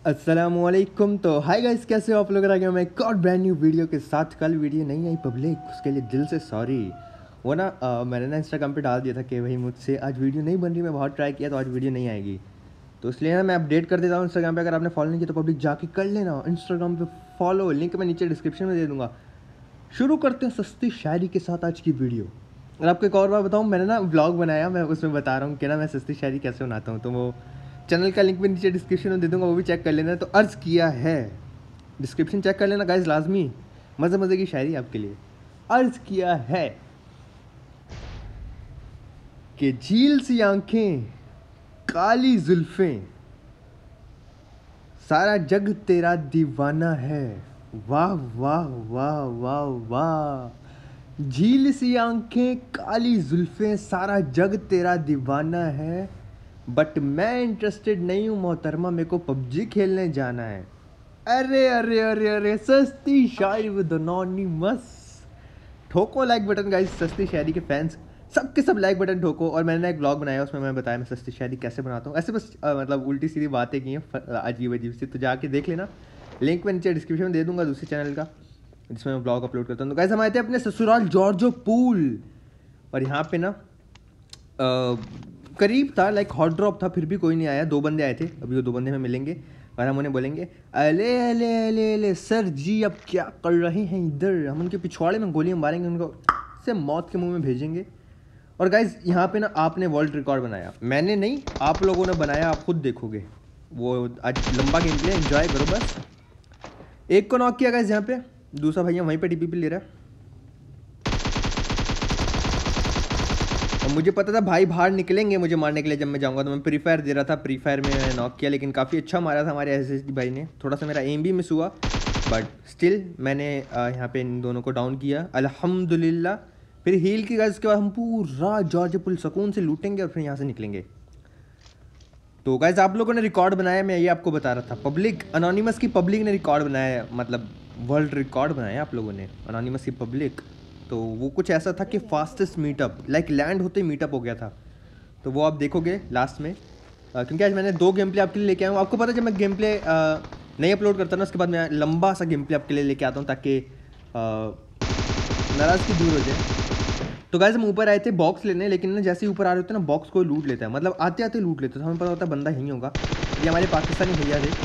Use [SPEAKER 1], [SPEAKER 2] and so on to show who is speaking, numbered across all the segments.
[SPEAKER 1] अस्सलामुअलैकुम। तो hi guys, कैसे हो आप लोग? आ गया मैं एक और ब्रांड न्यू वीडियो के साथ। कल वीडियो नहीं आई पब्लिक, उसके लिए दिल से सॉरी। वो ना मैंने ना इंस्टाग्राम पे डाल दिया था कि भाई मुझसे आज वीडियो नहीं बन रही, मैं बहुत ट्राई किया तो आज वीडियो नहीं आएगी। तो इसलिए ना मैं अपडेट कर देता हूँ इंस्टाग्राम पे। अगर आपने फॉलो नहीं किया तो पब्लिक जाके कर लेना इंस्टाग्राम पे फॉलो, लिंक मैं नीचे डिस्क्रिप्शन में दे दूँगा। शुरू करते हैं सस्ती शायरी के साथ आज की वीडियो। और आपको एक और बात बताऊँ, मैंने ना व्लॉग बनाया, मैं उसमें बता रहा हूँ कि ना मैं सस्ती शायरी कैसे बनाता हूँ। तो वो चैनल का लिंक भी नीचे डिस्क्रिप्शन में दे दूँगा, वो भी चेक कर लेना। तो अर्ज़ किया है, डिस्क्रिप्शन चेक कर लेना गाइस लाजमी, मज़े मज़े की शायरी आपके लिए। अर्ज़ किया है कि झील सी आंखें, काली जुल्फ़ें, सारा जग तेरा दीवाना है। वाह वाह वाह वाह वाह। झील सी आंखें, काली जुल्फ़ें, सारा जग तेरा दीवाना है। बट मैं इंटरेस्टेड नहीं हूँ मोहतरमा, मेरे को पबजी खेलने जाना है। अरे अरे अरे अरे, सस्ती शायरी विद अनोनिमस। ठोको लाइक बटन गाइस, सस्ती शायरी के फैंस सबके सब लाइक बटन ठोको। और मैंने एक ब्लॉग बनाया, उसमें मैं बताया मैं सस्ती शायरी कैसे बनाता हूँ। ऐसे बस मतलब उल्टी सीधी बातें की हैं अजीब अजीब सी, तो जाके देख लेना। लिंक मैं नीचे डिस्क्रिप्शन में दे दूँगा दूसरे चैनल का, जिसमें मैं ब्लॉग अपलोड करता हूँ। तो गाइस हम आए थे अपने ससुराल जॉर्जो पूल, और यहाँ पे ना करीब था, लाइक हॉट ड्रॉप था, फिर भी कोई नहीं आया। 2 बंदे आए थे, अभी वो 2 बंदे हमें मिलेंगे और हम उन्हें बोलेंगे अले अले अले अले सर जी अब क्या कर रहे हैं इधर। हम उनके पिछवाड़े में गोलियां मारेंगे, उनको से मौत के मुंह में भेजेंगे। और गाइज यहाँ पे ना आपने वर्ल्ड रिकॉर्ड बनाया, मैंने नहीं, आप लोगों ने बनाया, आप खुद देखोगे। वो आज लंबा गेम प्ले, एंजॉय करो बस। एक को नॉक किया गाइज यहाँ पे, दूसरा भैया वहीं पे टीपी ले रहा है। और मुझे पता था भाई बाहर निकलेंगे मुझे मारने के लिए जब मैं जाऊंगा, तो मैं प्री फायर दे रहा था। प्री फायर में मैंने नॉक किया, लेकिन काफ़ी अच्छा मारा था हमारे एसएसडी भाई ने। थोड़ा सा मेरा एम भी मिस हुआ, बट स्टिल मैंने यहाँ पे इन दोनों को डाउन किया अल्हम्दुलिल्लाह। फिर हील की गाइस, उसके बाद हम पूरा जॉर्ज पुल सुकून से लूटेंगे और फिर यहाँ से निकलेंगे। तो गाइस आप लोगों ने रिकॉर्ड बनाया, मैं ये आपको बता रहा था। पब्लिक अनोनिमस की पब्लिक ने रिकॉर्ड बनाया, मतलब वर्ल्ड रिकॉर्ड बनाया आप लोगों ने, अनोनिमस की पब्लिक। तो वो कुछ ऐसा था कि फास्टेस्ट मीटअप, लाइक लैंड होते ही मीटअप हो गया था। तो वो आप देखोगे लास्ट में, क्योंकि आज मैंने 2 गेम प्ले आपके लिए लेके आया हूँ। आपको पता है जब मैं गेम प्ले नहीं अपलोड करता ना, उसके बाद मैं लंबा सा गेम प्ले आपके लिए लेके आता हूँ, ताकि नाराज़गी दूर हो जाए। तो गाइस हम ऊपर आए थे बॉक्स लेने, लेकिन ना जैसे ही ऊपर आ रहे होते हैं ना, बॉक्स को लूट लेता है, मतलब आते आते लूट लेते हैं। तो हमें पता होता है बंदा यहीं होगा। ये हमारे पाकिस्तानी भैया थे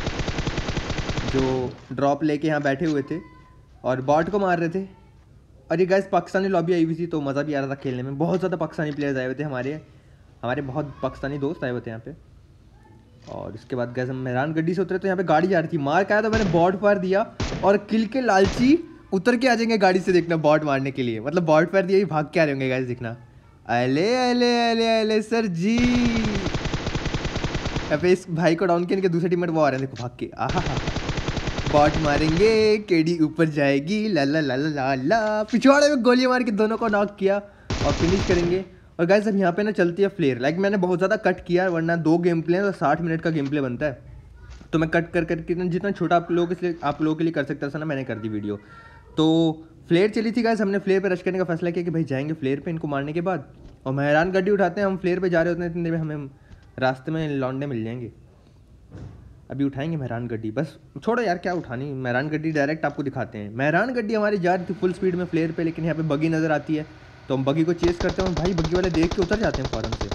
[SPEAKER 1] जो ड्रॉप लेके यहाँ बैठे हुए थे और बॉट को मार रहे थे। और ये गाइस पाकिस्तानी लॉबी आई हुई थी, तो मज़ा भी आ रहा था खेलने में। बहुत ज़्यादा पाकिस्तानी प्लेयर्स आए हुए थे, हमारे बहुत पाकिस्तानी दोस्त आए हुए थे यहाँ पे। और इसके बाद गाइस हम मेहरान गड्डी से उतरे, तो यहाँ पे गाड़ी जा रही थी, मार का आया तो मैंने बॉट फायर दिया। और किल के लालची उतर के आ जाएंगे गाड़ी से, देखना बॉट मारने के लिए, मतलब बॉट फायर दिया ही भाग के आ रहे होंगे गाइस, देखना। अले अले अले अले सर जी। यहाँ पे इस भाई को डाउन किया, इनके दूसरे टीममेट वो आ रहे हैं, देखो भाग के। आहा, बॉट मारेंगे, केडी ऊपर जाएगी, ला ला ला ला ला। पिछवाड़े में गोली मार के दोनों को नॉक किया और फिनिश करेंगे। और गाइस अब यहाँ पे ना चलती है फ्लेयर, लाइक मैंने बहुत ज़्यादा कट किया, वरना 2 गेम प्ले तो 60 मिनट का गेम प्ले बनता है। तो मैं कट कर करके जितना छोटा आप लोगों के लिए कर सकता था ना, मैंने कर दी वीडियो। तो फ्लेयर चली थी गाइस, हमने फ्लेयर पे रश करने का फैसला किया कि भाई जाएंगे फ्लेयर पे इनको मारने के बाद। और मेहरान गड्डी उठाते हैं, हम फ्लेयर पे जा रहे होते हैं, इतनी देर में हमें रास्ते में लौंडे मिल जाएंगे। अभी उठाएंगे मेहरान गड्डी, बस छोड़ो यार क्या उठानी, मेहरान गड्डी डायरेक्ट आपको दिखाते हैं। मेहरान गड्डी हमारी जा रही थी फुल स्पीड में फ्लेयर पे, लेकिन यहाँ पे बगी नज़र आती है, तो हम बगी को चेस करते हैं। भाई बगी वाले देख के उतर जाते हैं फ़ौरन से।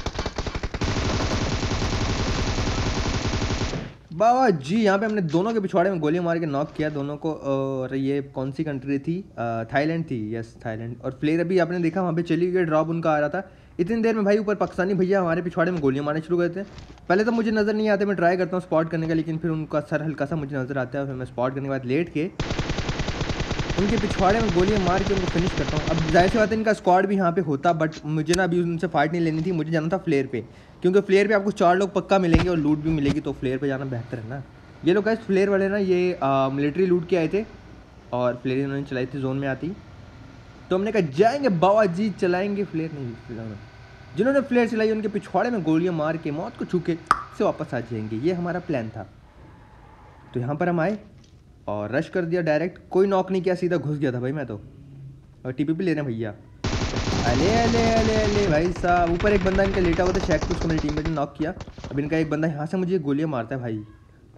[SPEAKER 1] बाबा जी यहाँ पे हमने दोनों के पिछवाड़े में गोली मार के नॉक किया दोनों को। और ये कौन सी कंट्री थी? थाईलैंड थी, यस थाईलैंड। और फ्लेयर अभी आपने देखा वहाँ पे चली गई, ड्रॉप उनका आ रहा था। इतनी देर में भाई ऊपर पाकिस्तानी भैया हमारे पिछवाड़े में गोलियां मारने शुरू करते हैं। पहले तो मुझे नज़र नहीं आते, मैं ट्राई करता हूँ स्पॉट करने का, लेकिन फिर उनका सर हल्का सा मुझे नज़र आता है। फिर मैं स्पॉट करने के बाद लेट के उनके पिछवाड़े में गोलियां मार के उनको फिनिश करता हूँ। अब जाहिर सी बात है इनका स्क्वाड भी यहाँ पे होता, बट मुझे ना अभी उनसे फाइट नहीं लेनी थी, मुझे जाना था फ्लेयर पे, क्योंकि फ्लेयर पे आपको 4 लोग पक्का मिलेंगे और लूट भी मिलेगी, तो फ्लेयर पे जाना बेहतर है ना। ये लोग गाइस फ्लेयर वाले ना ये मिलिट्री लूट के आए थे और फ्लेयर इन्होंने चलाई थी जोन में आती, तो हमने कहा जाएंगे बाबा जी चलाएंगे फ्लेयर। नहीं, जिन्होंने फ्लेयर चलाई उनके पिछवाड़े में गोलियां मार के मौत को छू के से वापस आ जाएंगे, ये हमारा प्लान था। तो यहाँ पर हम आए और रश कर दिया डायरेक्ट, कोई नॉक नहीं किया, सीधा घुस गया था भाई मैं तो। और टीपीपी ले रहे हैं भैया, अले अले अले अले भाई साहब। ऊपर एक बंदा इनका लेटा हुआ था, शेख, उसको मेरी टीममेट ने नॉक किया। अब इनका एक बंदा यहाँ से मुझे गोलियां मारता है भाई,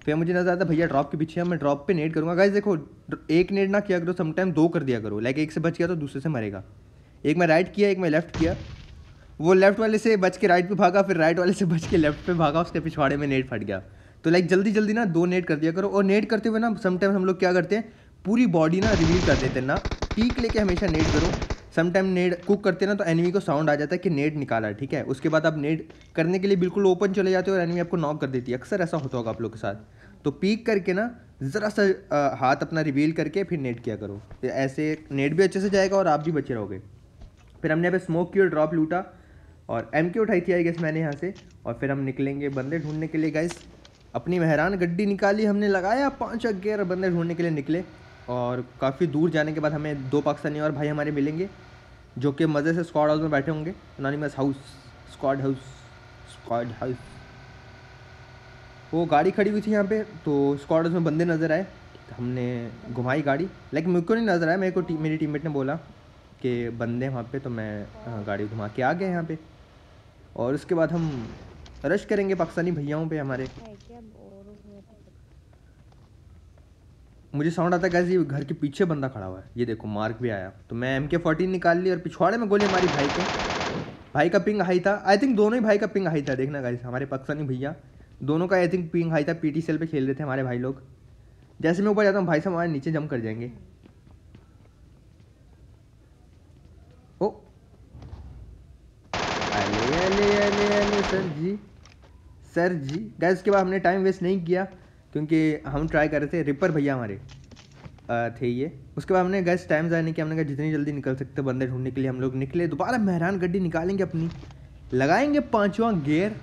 [SPEAKER 1] फिर मुझे नजर आता भैया ड्रॉप के पीछे है, मैं ड्रॉप पे नेट करूँगा। गाइस देखो, एक नेट ना किया करो, समटाइम 2 कर दिया करो। लाइक एक से बच गया तो दूसरे से मरेगा। एक मैं राइट किया, एक मैं लेफ्ट किया, वो लेफ्ट वाले से बच के राइट पे भागा, फिर राइट वाले से बच के लेफ्ट पे भागा, उसके पिछवाड़े में नेट फट गया। तो लाइक जल्दी जल्दी ना 2 नेट कर दिया करो। और नेट करते हुए ना समटाइम हम लोग क्या करते हैं, पूरी बॉडी ना रिवील कर देते हैं ना, पीक लेके हमेशा नेट करो। समटाइम नेट कुक करते हैं ना तो एनिमी को साउंड आ जाता है कि नेट निकाला है, ठीक है। उसके बाद आप नेट करने के लिए बिल्कुल ओपन चले जाते हो और एनिमी आपको नॉक कर देती है। अक्सर ऐसा होता होगा आप लोग के साथ। तो पीक करके ना ज़रा सा हाथ अपना रिवील करके फिर नेट किया करो, तो ऐसे नेट भी अच्छे से जाएगा और आप भी बचे रहोगे। फिर हमने यहाँ पे स्मोक की और ड्रॉप लूटा और MK उठाई थी आई गेस मैंने यहाँ से। और फिर हम निकलेंगे बंदे ढूंढने के लिए। गाइस अपनी मेहरान गड्डी निकाली हमने, लगाया 5 गियर, बंदे ढूंढने के लिए निकले। और काफ़ी दूर जाने के बाद हमें 2 पाकिस्तानी और भाई हमारे मिलेंगे जो कि मज़े से स्क्वाड हाउस में बैठे होंगे। Anonymous house, squad house. वो गाड़ी खड़ी हुई थी यहाँ पे, तो स्क्वाड हाउस में बंदे नज़र आए, तो हमने घुमाई गाड़ी। लेकिन मेरे को नहीं नज़र आया, मेरे को मेरी टीममेट ने बोला कि बंदे वहाँ पे, तो मैं गाड़ी घुमा के आ गया यहाँ पे। और उसके बाद हम रश करेंगे पाकिस्तानी भैयाओं पे हमारे। मुझे साउंड आता है गाइस, ये घर के पीछे बंदा खड़ा हुआ है, ये देखो मार्क भी आया। तो मैं MK14 निकाल ली और पिछवाड़े में गोली मारी भाई के। भाई का पिंग हाई था, आई थिंक दोनों ही भाई का पिंग हाई था। देखना गाइस, हमारे पाकिस्तानी भैया दोनों का आई थिंक पिंग हाई था। PTCL पे खेल रहे थे हमारे भाई लोग। जैसे मैं ऊपर जाता हूँ भाई साहब हमारे नीचे जंप कर जाएंगे। ओ अले अले अले अले सर जी गाइस। उसके बाद हमने टाइम वेस्ट नहीं किया क्योंकि हम ट्राई कर रहे थे। रिपर भैया हमारे थे ये। उसके बाद हमने गैस टाइम ज़ाया नहीं किया, हमने कहा जितनी जल्दी निकल सकते बंदे ढूंढने के लिए हम लोग निकले। दोबारा मेहरान गड्डी निकालेंगे अपनी, लगाएंगे 5वां गियर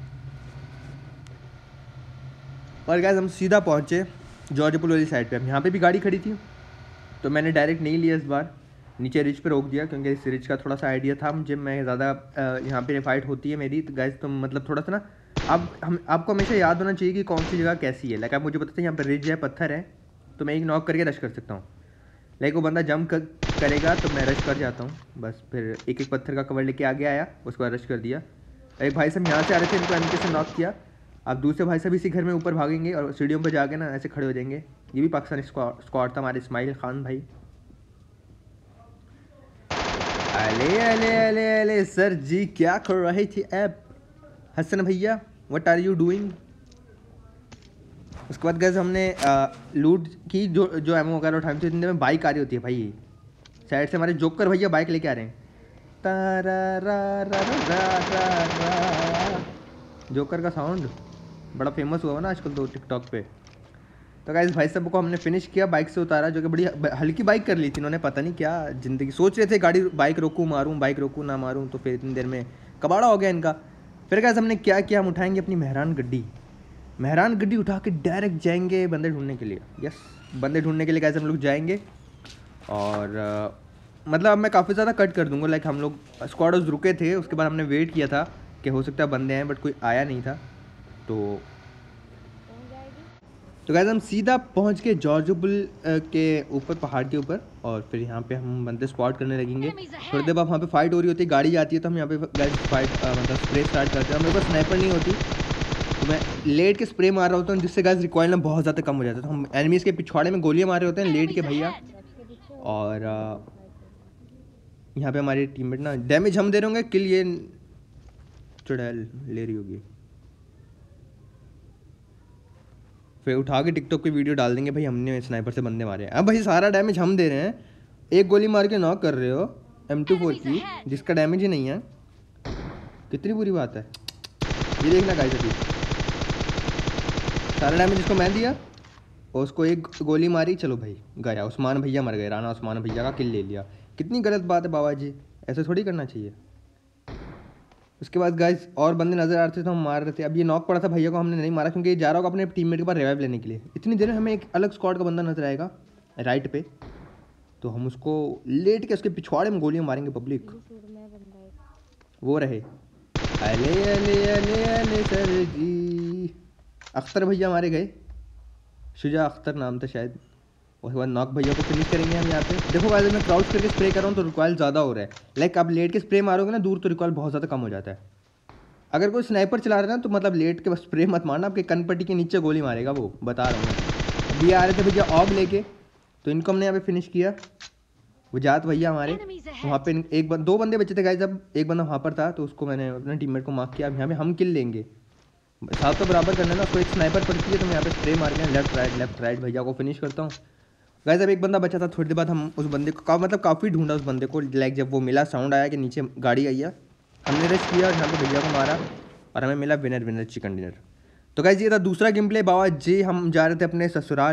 [SPEAKER 1] और गैस हम सीधा पहुँचे जॉर्जपुर वाली साइड पे। हम यहाँ पे भी गाड़ी खड़ी थी तो मैंने डायरेक्ट नहीं लिया इस बार, नीचे रिच पे रोक दिया क्योंकि इस रिच का थोड़ा सा आइडिया था मुझे। मैं ज़्यादा यहाँ पे फाइट होती है मेरी, तो गैस तो मतलब थोड़ा सा ना आपको हमेशा याद होना चाहिए कि कौन सी जगह कैसी है। लाइक आप मुझे बताते हैं यहाँ पर रिज है, पत्थर है, तो मैं एक नॉक करके रश कर सकता हूँ। लाइक वो बंदा जंप करेगा तो मैं रश कर जाता हूँ बस। फिर एक एक पत्थर का कवर लेके आगे आया, उसके बाद रश कर दिया। एक भाई साहब यहाँ से आ रहे थे, इनको MK से नॉक किया। अब दूसरे भाई साहब इसी घर में ऊपर भागेंगे और सीढ़ियों पर जाके ना ऐसे खड़े हो जाएंगे। ये भी पाकिस्तानी स्क्वाड था, हमारे इस्माइल खान भाई। अले अले अले अले सर जी क्या कर रही थी ऐप हसन भैया, व्हाट आर यू डूइंग। उसके बाद गैस हमने लूट की, जो एमओ वगैरह उठानी थी। इतने में बाइक आ रही होती है भाई साइड से, हमारे जोकर भैया बाइक लेके आ रहे हैं। तारा रा रा रा रा रा। जोकर का साउंड बड़ा फेमस हुआ ना आजकल तो टिकटॉक पे। तो गाइस भाई साहब को हमने फिनिश किया, बाइक से उतारा, जो कि बड़ी हल्की बाइक कर ली थी इन्होंने, पता नहीं क्या ज़िंदगी सोच रहे थे। गाड़ी बाइक रोकूँ मारूँ, बाइक रोकूँ ना मारूँ, तो फिर इतनी देर में कबाड़ा हो गया इनका। फिर गाइस हमने क्या किया, हम उठाएंगे अपनी मेहरान गड्डी उठा के डायरेक्ट जाएंगे बंदे ढूंढने के लिए। यस, बंदे ढूंढने के लिए गाइस हम लोग जाएंगे। और मतलब अब मैं काफ़ी ज़्यादा कट कर दूंगा। लाइक हम लोग स्क्वाड्स रुके थे, उसके बाद हमने वेट किया था कि हो सकता है बंदे हैं, बट कोई आया नहीं था। तो गाइस हम सीधा पहुंच के जॉर्जपुर के ऊपर, पहाड़ के ऊपर, और फिर यहाँ पे हम बंदे स्पॉट करने लगेंगे। थोड़ी देर बाद वहाँ पे फाइट हो रही होती है, गाड़ी आती है, तो हम यहाँ पे गाइस फाइट मतलब स्प्रे स्टार्ट करते हैं। मेरे पास स्नाइपर नहीं होती तो मैं लेट के स्प्रे मार रहा होता हूँ, जिससे गाइस रिकॉइल ना बहुत ज़्यादा कम हो जाता है। तो हम एनिमीज़ के पिछवाड़े में गोलियाँ मार रहे होते हैं लेट के भैया। और यहाँ पे हमारी टीममेट ना डैमेज हम दे रहे होंगे, किल ये चुड़ैल ले रही होगी। फिर उठा के टिकटॉक पे वीडियो डाल देंगे भाई हमने स्नाइपर से बंदे मारे हैं। अब भाई सारा डैमेज हम दे रहे हैं, एक गोली मार के नॉक कर रहे हो M24 की, जिसका डैमेज ही नहीं है। कितनी बुरी बात है ये देखना गाइस। अभी सारा डैमेज इसको मैं दिया और उसको एक गोली मारी, चलो भाई गया। उस्मान भैया मर गए, राना उस्मान भैया का किल ले लिया। कितनी गलत बात है बाबा जी, ऐसे थोड़ी करना चाहिए। उसके बाद गाइस और बंदे नज़र आ रहे थे तो हम मार रहे थे। अब ये नॉक पड़ा था भैया को, हमने नहीं मारा क्योंकि ये जा रहा होगा अपने टीममेट के पास रिवाइव लेने के लिए। इतनी देर में हमें एक अलग स्क्वाड का बंदा नजर आएगा राइट पे, तो हम उसको लेट के उसके पिछवाड़े में गोलियां मारेंगे। पब्लिक वो रहे। अले अले अले अले सर जी। अख्तर भैया मारे गए, शुजा अख्तर नाम था शायद। उसके बाद नॉक भैया को फिनिश करेंगे हम यहाँ पे। देखो गाइस मैं क्राउच करके स्प्रे कर रहा हूँ तो रिकॉइल ज़्यादा हो रहा है। लाइक आप लेट के स्प्रे मारोगे ना दूर तो रिकॉइल बहुत ज़्यादा कम हो जाता है। अगर कोई स्नाइपर चला रहा है ना तो मतलब लेट के बस स्प्रे मत मारना, आपके कन पट्टी के नीचे गोली मारेगा वो, बता रहा हूँ मैं। अभी आ रहे थे भैया ऑग लेके, तो इनको हमने यहाँ पे फिनिश किया। वो जात भैया हमारे वहाँ पे दो बंदे बचे थे गाइस, जब एक बंदा वहाँ पर था तो उसको मैंने अपने टीममेट को मार्क किया। अब यहाँ पे हम किल लेंगे, साथ तो बराबर करना ना। उसको एक स्नाइपर पड़ती है तो मैं यहाँ पे स्प्रे मार के लेफ्ट राइट भैया को फिनिश करता हूँ। गाइस अब एक बंदा बचा था, थोड़ी देर बाद हम उस बंदे को मतलब काफ़ी ढूंढा उस बंदे को। लाइक जब वो मिला, साउंड आया कि नीचे गाड़ी आई है, हमने रेस्ट किया और यहाँ पे भैया को मारा और हमें मिला विनर चिकन डिनर। तो गाइस ये था दूसरा गेम प्ले बाबा जी। हम जा रहे थे अपने ससुराल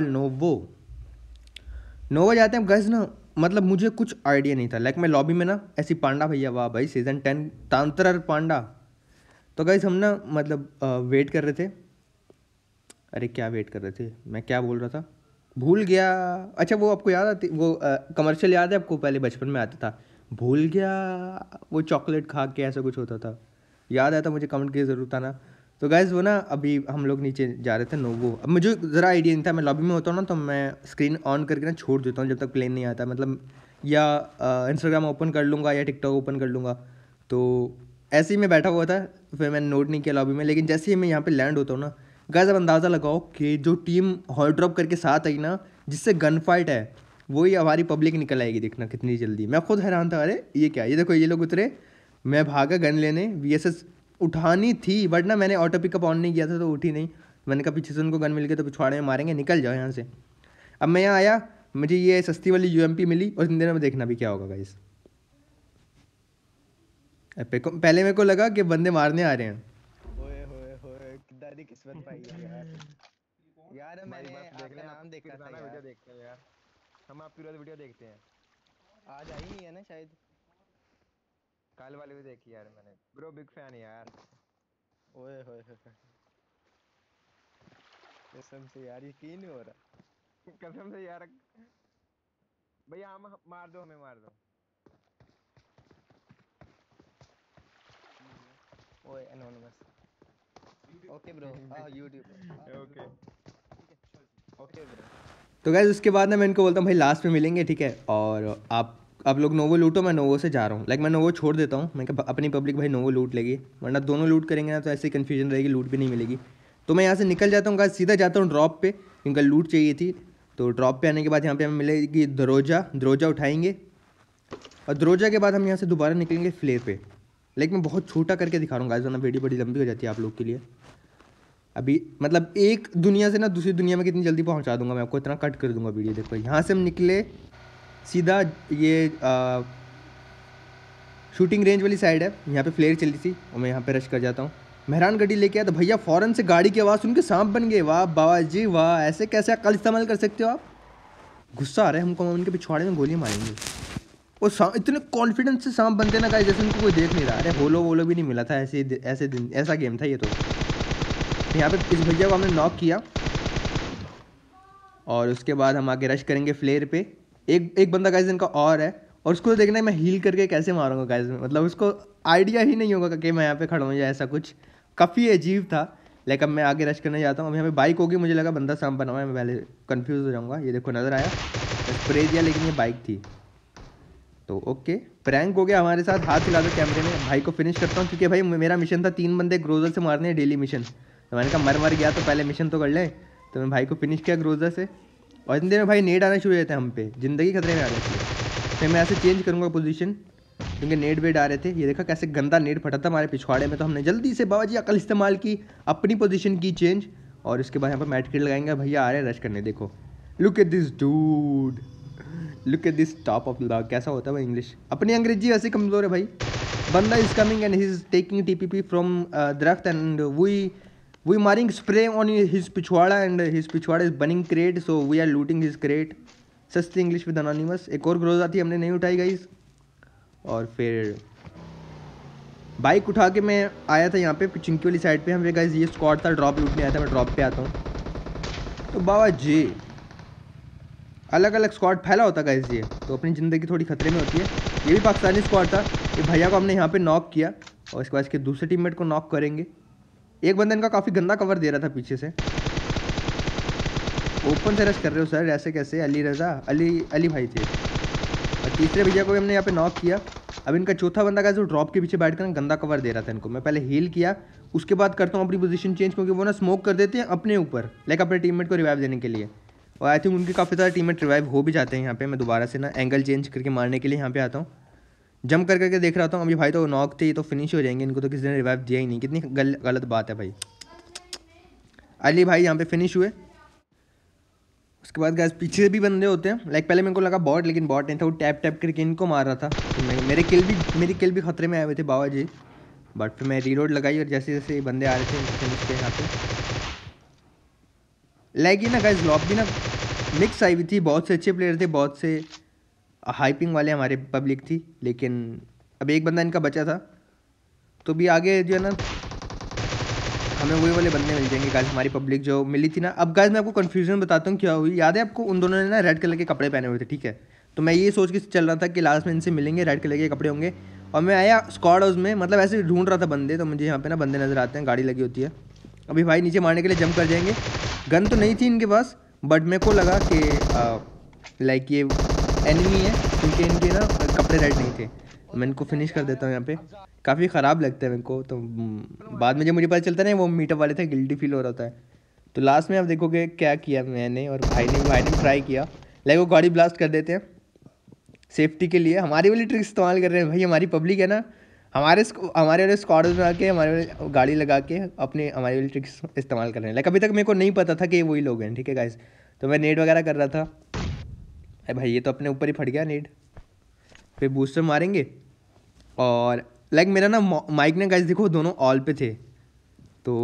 [SPEAKER 1] नोवो जाते हैं गाइस ना। मतलब मुझे कुछ आइडिया नहीं था, लाइक मैं लॉबी में ना ऐसी पांडा भैया, वाह भाई सीज़न 10 तांत्रर पांडा। तो गाइस हम ना मतलब वेट कर रहे थे। अरे क्या वेट कर रहे थे, मैं क्या बोल रहा था भूल गया। अच्छा वो आपको याद आती वो कमर्शियल याद है आपको, पहले बचपन में आता था, भूल गया वो चॉकलेट खा के ऐसा कुछ होता था, याद आया था मुझे, कमेंट की ज़रूरत था ना। तो गाइस वो ना अभी हम लोग नीचे जा रहे थे नोवो। अब मुझे ज़रा आइडिया नहीं था, मैं लॉबी में होता हूँ ना तो मैं स्क्रीन ऑन करके ना छोड़ देता हूँ जब तक प्लेन नहीं आता, मतलब या इंस्टाग्राम ओपन कर लूँगा या टिकटॉक ओपन कर लूँगा। तो ऐसे ही मैं बैठा हुआ था, फिर मैंने नोट नहीं किया लॉबी में। लेकिन जैसे ही मैं यहाँ पे लैंड होता हूँ ना गाइस, अब अंदाज़ा लगाओ कि जो टीम हॉट ड्रॉप करके साथ आई ना, जिससे गन फाइट है, वही हमारी पब्लिक निकल आएगी। देखना कितनी जल्दी, मैं खुद हैरान था, अरे ये क्या, ये देखो ये लोग उतरे, मैं भागा गन लेने, VSS उठानी थी बट ना मैंने ऑटो पिकअप ऑन नहीं किया था तो उठी नहीं। मैंने कहा पीछे से उनको गन मिल गई तो पिछवाड़े में मारेंगे, निकल जाओ यहाँ से। अब मैं यहाँ आया, मुझे ये सस्ती वाली UMP मिली और इन दिनों में देखना भी क्या होगा गाइस। पहले मेरे को लगा कि बंदे मारने आ रहे हैं।
[SPEAKER 2] ओए होए होए कितनी किस्मत पाई है यार। यार मैंने आपका नाम देखा था यार। वीडियो देखते हैं यार, हम आपकी रोज वीडियो देखते हैं। आज आई नहीं है ना शायद, कल वाली भी देखी यार मैंने, ब्रो बिग फैन है यार। ओए होए होए कसम से यार यकीन नहीं हो रहा। कसम से यार भैया हम मार दो, हमें मार दो। ओए anonymous okay bro, YouTube okay okay bro.
[SPEAKER 1] तो गाइस उसके बाद ना मैं इनको बोलता हूँ भाई लास्ट में मिलेंगे, ठीक है, और आप लोग नोवो लूटो, मैं नोवो से जा रहा हूँ। लाइक मैं नोवो छोड़ देता हूँ, मैं अपनी पब्लिक भाई नोवो लूट लेगी, वरना दोनों लूट करेंगे ना तो ऐसी कन्फ्यूजन रहेगी, लूट भी नहीं मिलेगी। तो मैं यहाँ से निकल जाता हूँ गाइस, सीधा जाता हूँ ड्रॉप पे, इनका लूट चाहिए थी। तो ड्रॉप पे आने के बाद यहाँ पे हमें मिलेगी दरोजा उठाएंगे और दरोजा के बाद हम यहाँ से दोबारा निकलेंगे फ्लेयर पे। लेकिन मैं बहुत छोटा करके दिखा रहा हूँ गाइस, वरना वीडियो बड़ी लंबी हो जाती है आप लोग के लिए। अभी मतलब एक दुनिया से ना दूसरी दुनिया में कितनी जल्दी पहुंचा दूंगा मैं आपको, इतना कट कर दूंगा वीडियो। देखो यहाँ से हम निकले सीधा ये शूटिंग रेंज वाली साइड है, यहाँ पे फ्लेयर चली थी और मैं यहाँ पे रश कर जाता हूँ। मेहरान गड्डी लेके आया तो भैया फ़ौरन से गाड़ी की आवाज़ सुन के सांप बन गए। वाह बाबा जी वाह, ऐसे कैसे अकल इस्तेमाल कर सकते हो आप। गुस्सा आ रहा है हमको, हम उनके पिछवाड़े में गोली मारेंगे। और इतने कॉन्फिडेंस से सांप बनते ना गाइस, जैसे उनको कोई देख नहीं रहा। अरे होलो भी नहीं मिला था, ऐसे दिन ऐसा गेम था ये। तो यहाँ पे इस भैया को हमने नॉक किया और उसके बाद हम आगे रश करेंगे फ्लेयर पे। एक बंदा गाइस इनका और है, और उसको देखना है मैं हील करके कैसे मारूंगा गाइस, मतलब उसको आइडिया ही नहीं होगा कि मैं यहाँ पे खड़ा हूँ या ऐसा कुछ। काफ़ी अजीब था। लेकिन अब मैं आगे रश करने जाता हूँ। अब यहाँ पे बाइक होगी, मुझे लगा बंदा सांप बना हुआ है, मैं पहले कन्फ्यूज़ हो जाऊँगा। ये देखो नज़र आया, स्प्रे दिया लेकिन ये बाइक थी। तो ओके प्रैंक हो गया हमारे साथ, हाथ हिला दो कैमरे में। भाई को फिनिश करता हूँ क्योंकि भाई मेरा मिशन था 3 बंदे ग्रोजर से मारने हैं डेली मिशन। तो मैंने कहा मर गया तो पहले मिशन तो कर ले। तो मैं भाई को फिनिश किया ग्रोजर से, और इतने में भाई नेट आना शुरू हो जाते हैं हम पे, ज़िंदगी खतरे में आ जाती है। फिर मैं ऐसे चेंज करूँगा पोजीशन क्योंकि नेट वेट आ रहे थे। ये देखा कैसे गंदा नेट फटा था हमारे पिछवाड़े में, तो हमने जल्दी से बाबा जी अकल इस्तेमाल की, अपनी पोजीशन की चेंज, और इसके बाद यहाँ पर मैट किट लगाएंगे। भैया आ रहे हैं रश करने, देखो look at this dude, look at this top of the, कैसा होता है भाई इंग्लिश, अपनी अंग्रेजी वैसे कमज़ोर है भाई। बंदा is coming and he is taking TPP from दरख्त and we marring spray on his पिछवाड़ा and his पिछवाड़ा is burning crate, so we are looting his crate। सस्ती इंग्लिश विद अनोनिमस। एक और ग्रोजा थी, हमने नहीं उठाई गाइस। और फिर बाइक उठा के मैं आया था यहाँ पे चिंकी वाली साइड पे। हमें गाइस ये स्क्वाड था, ड्रॉप लूटने आया था, मैं ड्रॉप पे आता हूँ। तो बाबा जी अलग अलग स्क्वाड फैला होता गाइस ये, तो अपनी ज़िंदगी थोड़ी खतरे में होती है। ये भी पाकिस्तानी स्क्वाड था। ये भैया को हमने यहाँ पे नॉक किया और इसके बाद इसके दूसरे टीममेट को नॉक करेंगे। एक बंदा इनका काफ़ी गंदा कवर दे रहा था पीछे से। ओपन से रश कर रहे हो सर, ऐसे कैसे। अली रज़ा अली भाई थे। और तीसरे भैया को भी हमने यहाँ पे नॉक किया अब इनका चौथा बंदा का जो ड्रॉप के पीछे बैठ कर गंदा कवर दे रहा था इनको। मैं पहले हील किया, उसके बाद करता हूँ अपनी पोजीशन चेंज, क्योंकि वो ना स्मोक कर देते हैं अपने ऊपर, लाइक अपने टीममेट को रिवाइव देने के लिए। और आई थिंक उनके काफ़ी सारे टीममेट रिवाइव हो भी जाते हैं यहाँ पे। मैं दोबारा से ना एंगल चेंज करके मारने के लिए यहाँ पे आता हूँ, जंप कर करके देख रहा था। अभी भाई तो नॉक थे, ये तो फिनिश हो जाएंगे, इनको तो किसी ने रिवाइव दिया ही नहीं। कितनी गलत बात है भाई। अली भाई यहाँ पे फिनिश हुए। उसके बाद गाइस पीछे भी बंदे होते हैं, लाइक पहले मेरे को लगा बॉट, लेकिन बॉट नहीं था, वो टैप टैप करके इनको मार रहा था। तो मेरी किल भी खतरे में आए हुए थे बाबा जी। बट फिर मैं रीलोड लगाई और जैसे जैसे बंदे आ रहे थे फिनिश पे यहाँ पे। लाइक ये ना गाइस लॉबी ना मिक्स आई हुई थी, बहुत से अच्छे प्लेयर थे, बहुत से हाइपिंग वाले हमारे पब्लिक थी, लेकिन अब एक बंदा इनका बचा था। तो भी आगे जो है ना हमें वही वाले बंदे मिल जाएंगे गाइस, हमारी पब्लिक जो मिली थी ना। अब गाइस मैं आपको कन्फ्यूजन बताता हूँ क्या हुई। याद है आपको, उन दोनों ने ना रेड कलर के कपड़े पहने हुए थे, ठीक है। तो मैं ये सोच के चल रहा था कि लास्ट में इनसे मिलेंगे, रेड कलर के कपड़े होंगे। और मैं आया स्क्वाड हाउस में, मतलब ऐसे ढूंढ रहा था बंदे, तो मुझे यहाँ पे ना बंदे नजर आते हैं, गाड़ी लगी होती है। अभी भाई नीचे मारने के लिए जंप कर जाएंगे। गन तो नहीं थी इनके पास, बट मेरे को लगा कि लाइक ये एनिमी है, क्योंकि इनके ना कपड़े रेड नहीं थे। मैं इनको फिनिश कर देता हूँ यहाँ पे। काफ़ी ख़राब लगता है मेरे को, तो बाद में जब मुझे पता चलता है ना वो मीटअप वाले थे, गिल्टी फील हो रहा है। तो लास्ट में आप देखोगे क्या किया मैंने और भाई ने ट्राई किया, लाइक वो गाड़ी ब्लास्ट कर देते हैं सेफ्टी के लिए। हमारी वाली ट्रिक्स इस्तेमाल कर रहे हैं भाई, हमारी पब्लिक है ना, हमारे वाले स्क्वाड में आके हमारे वाले गाड़ी लगा के अपने हमारी वाली ट्रिक्स इस्तेमाल कर रहे हैं। लाइक अभी तक मेरे को नहीं पता था कि वही लोग हैं, ठीक है गाइस। तो मैं नेट वगैरह कर रहा था। अरे भाई ये तो अपने ऊपर ही फट गया नेट। फिर बूस्टर मारेंगे। और लाइक मेरा ना माइक ने गाइस देखो दोनों ऑल पे थे। तो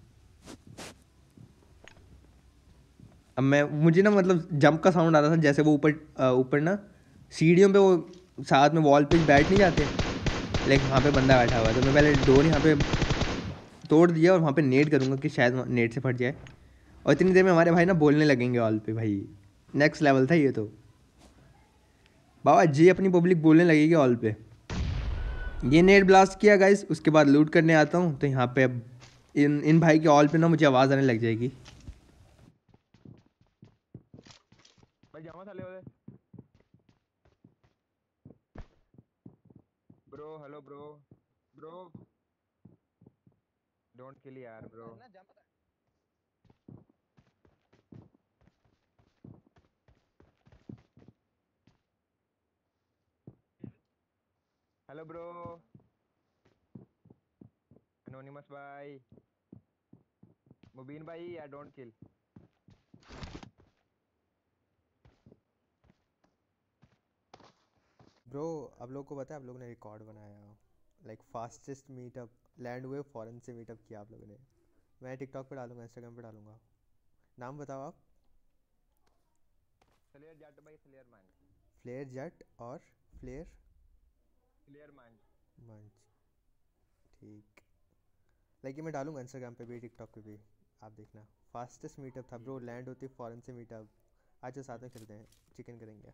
[SPEAKER 1] अब मुझे ना मतलब जंप का साउंड आ रहा था, जैसे वो ऊपर ना सीढ़ियों पे वो साथ में वॉल पे बैठ नहीं जाते, लाइक वहाँ पे बंदा बैठा हुआ है। तो मैं पहले डोर यहाँ पे तोड़ दिया और वहाँ पे नेट करूँगा कि शायद नेट से फट जाए। और इतनी देर में हमारे भाई ना बोलने लगेंगे ऑल पे। भाई नेक्स्ट लेवल था ये तो बाबा जी, अपनी पब्लिक बोलने लगेगी ऑल पे। ये नेट ब्लास्ट किया गाइस, उसके बाद लूट करने आता हूँ। तो यहाँ पे अब इन भाई के ऑल पे ना मुझे आवाज़ आने लग जाएगी।
[SPEAKER 2] भाई जामा साले वाले bro, hello bro, bro don't kill यार ब्रो। हेलो ब्रो, एनोनिमस भाई, मुबीन भाई या डोंट किल।
[SPEAKER 1] ब्रो आप लोगों को पता है, आप लोगों ने रिकॉर्ड बनाया, लाइक फास्टेस्ट मीटअप लैंड हुए फॉरेन से मीटअप किया आप लोगों ने। मैं टिकटॉक पे डालूंगा, इंस्टाग्राम पे डालूंगा। नाम बताओ आप।
[SPEAKER 2] फ्लेयर जट भाई, फ्लेयर मान,
[SPEAKER 1] फ्लेयर जट और फ्लेयर
[SPEAKER 2] फ्लेयर मान
[SPEAKER 1] मंच, ठीक। लाइक ये मैं डालूंगा इंस्टाग्राम पे भी, टिकटॉक पे भी, आप देखना। फास्टेस्ट मीटअप था ब्रो, लैंड होती फॉरेन से मीटअप। आज साथ में खेलते हैं, चिकन करेंगे।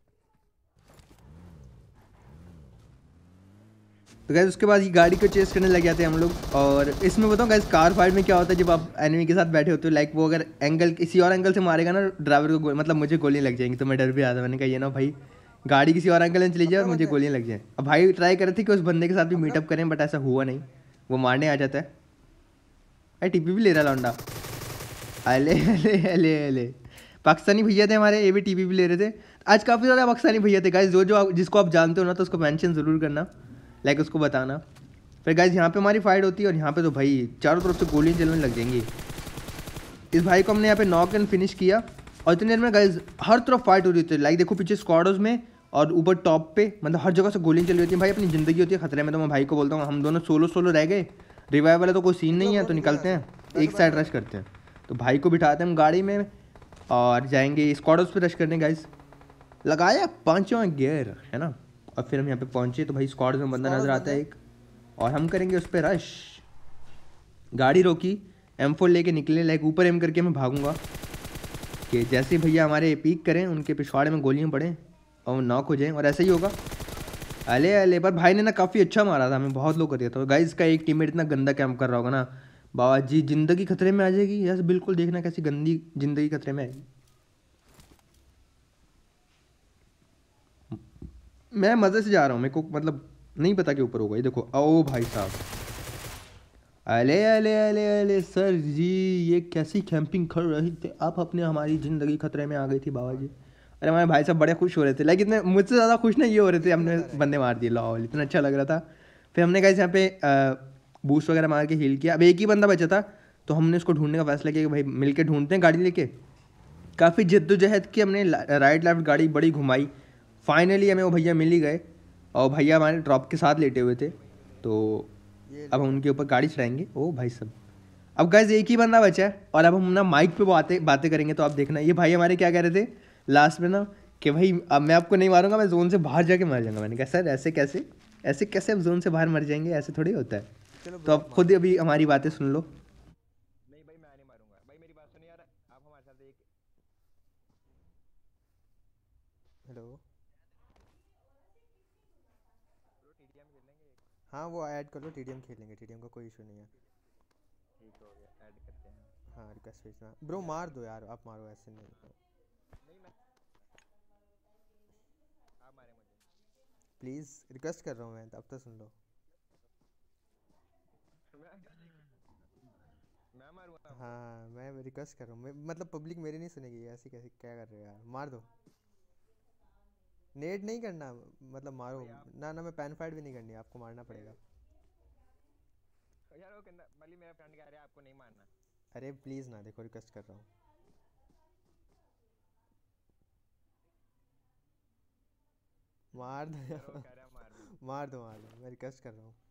[SPEAKER 1] तो गैस उसके बाद ये गाड़ी को चेस करने लग जाते हैं हम लोग। और इसमें बताऊँ गैस कार फाइट में क्या होता है, जब आप एनिमी के साथ बैठे होते हो, लाइक वो अगर एंगल किसी और एंगल से मारेगा ना ड्राइवर को, मतलब मुझे गोलियाँ लग जाएंगी। तो मैं डर भी आता, मैंने कहा ये ना भाई गाड़ी किसी और एंगल में चली जाए और मुझे गोलियाँ लग जाएँ। अब भाई ट्राई कर रहे थे कि उस बंदे के साथ भी मीटअप करें, बट ऐसा हुआ नहीं, वो मारने आ जाता है। अरे टीपी भी ले रहा लौंडा, अले अले अले अले। पाकिस्तानी भैया थे हमारे, ये भी टीपी भी ले रहे थे। आज काफ़ी ज़्यादा पाकिस्तानी भैया थे गाइस, जिसको आप जानते हो ना तो उसको मेंशन ज़रूर करना, लाइक उसको बताना। फिर गाइस यहाँ पे हमारी फाइट होती है और यहाँ पे तो भाई चारों तरफ से गोलियाँ चलने लग जाएंगी। इस भाई को हमने यहाँ पे नॉक एंड फिनिश किया। और इतनी देर में गाइस हर तरफ फाइट हो रही थी, लाइक देखो पीछे स्क्वाड्स में और ऊपर टॉप पे, मतलब हर जगह से गोलियाँ चल रही होती हैं। भाई अपनी ज़िंदगी होती है खतरे में। तो मैं भाई को बोलता हूँ हम दोनों सोलो रह गए, रिवाइव वाला तो कोई सीन नहीं है, तो निकलते हैं एक साइड रश करते हैं। तो भाई को बिठाते हैं हम गाड़ी में और जाएंगे स्क्वाड्स पे रश करने। गाइस लगाया 5वां गियर है ना। और फिर हम यहाँ पे पहुँचे तो भाई स्क्वाड्स में बंदा नज़र आता है एक, और हम करेंगे उस पर रश। गाड़ी रोकी, M4 लेके निकले, लाइक ऊपर एम करके मैं भागूंगा कि जैसे भैया हमारे पीक करें उनके पिछवाड़े में गोलियां पड़ें और नॉक हो जाएं। और ऐसा ही होगा। अले अले पर भाई ने ना काफ़ी अच्छा मारा था, हमें बहुत लो कर दिया था। गाइस का एक टीममेट इतना गंदा कैंप कर रहा होगा ना, बाबा जी ज़िंदगी खतरे में आ जाएगी। यस बिल्कुल, देखना कैसी गंदी ज़िंदगी खतरे में आएगी। मैं मज़े से जा रहा हूँ, मेरे को मतलब नहीं पता के ऊपर होगा ये देखो। ओ भाई साहब, अले अले अले अले सर जी, ये कैसी कैंपिंग कर रहे थे आप अपने, हमारी ज़िंदगी खतरे में आ गई थी बाबा जी। अरे हमारे भाई साहब बड़े खुश हो रहे थे, लेकिन इतने मुझसे ज़्यादा खुश ना ये हो रहे थे, हमने बंदे मार दिए लॉल, इतना अच्छा लग रहा था। फिर हमने कहा यहाँ पे बूस्ट वगैरह मार के हील किया। अब एक ही बंदा बचा था, तो हमने उसको ढूंढने का फैसला किया कि भाई मिल के ढूंढते हैं गाड़ी लेके। काफ़ी जद्दोजहद की, हमने राइट लेफ्ट गाड़ी बड़ी घुमाई, फाइनली हमें वो भैया मिल ही गए। और भैया हमारे ड्रॉप के साथ लेटे हुए थे, तो अब हम उनके ऊपर गाड़ी चलाएंगे। ओ भाई साहब, अब गाइस एक ही बंदा बचा है, और अब हम ना माइक पे बातें करेंगे। तो आप देखना ये भाई हमारे क्या कह रहे थे लास्ट में ना, कि भाई अब मैं आपको नहीं मारूंगा, मैं जोन से बाहर जाके मर जाऊंगा। मैंने कहा सर ऐसे कैसे अब जोन से बाहर मर जाएंगे, ऐसे थोड़ी होता है। तो अब खुद ही अभी हमारी बातें सुन लो।
[SPEAKER 2] नहीं भाई मैं नहीं मारूंगा भाई, मेरी बात सुनिए यार, आप हमारे साथ एक हेलो टीडीएम खेल लेंगे। हाँ वो ऐड कर लो, टीडीएम खेलेंगे, टीडीएम का कोई इशू नहीं है। ठीक हो गया, ऐड करते हैं। हाँ रिक्वेस्ट भेजना ब्रो, मार दो यार, आप मारो, ऐसे नहीं मैं आप मारे मुझे, प्लीज़ रिक्वेस्ट कर रहा हूँ मैं, अब तो सुन लो। मैं मारूंगा। हाँ मैं रिक्वेस्ट कर रहा हूँ, मतलब पब्लिक मेरी नहीं सुनेगी, ऐसे कैसे क्या कर रहे हो यार, मार दो। नेट नहीं करना, मतलब मारो ना ना, मैं पैन फाइट भी नहीं करनी, आपको मारना पड़ेगा यार। वो कहना मली मेरा फ्रेंड कह रहा है आपको नहीं मारना। अरे प्लीज़ ना, देखो रिक्वेस्ट कर रहा हूँ, मार दो मार दो मार दो, मैं रिक्वेस्ट कर रहा हूँ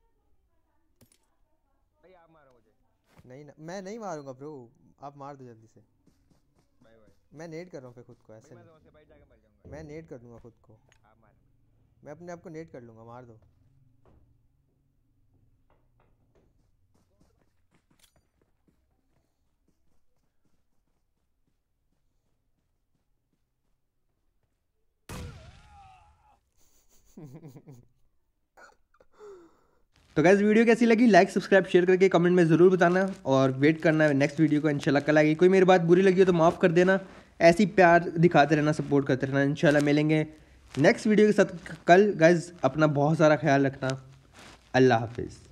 [SPEAKER 2] भाई, आप मारो मुझे। नहीं ना, मैं नहीं मारूंगा ब्रो, आप मार दो जल्दी से। बाय बाय, मैं नेट कर रहा हूँ फिर खुद को, ऐसे मैं से भाई जाके मर जाऊंगा। मैं नेट कर दूंगा खुद को, आप मार, मैं अपने आप को नेट कर लूंगा, मार दो।
[SPEAKER 1] तो गाइस वीडियो कैसी लगी, लाइक सब्सक्राइब शेयर करके कमेंट में ज़रूर बताना, और वेट करना है नेक्स्ट वीडियो को। इंशाल्लाह कल आएगी। कोई मेरी बात बुरी लगी हो तो माफ़ कर देना, ऐसी प्यार दिखाते रहना, सपोर्ट करते रहना। इंशाल्लाह मिलेंगे नेक्स्ट वीडियो के साथ कल। गाइस अपना बहुत सारा ख्याल रखना। अल्लाह हाफिज़।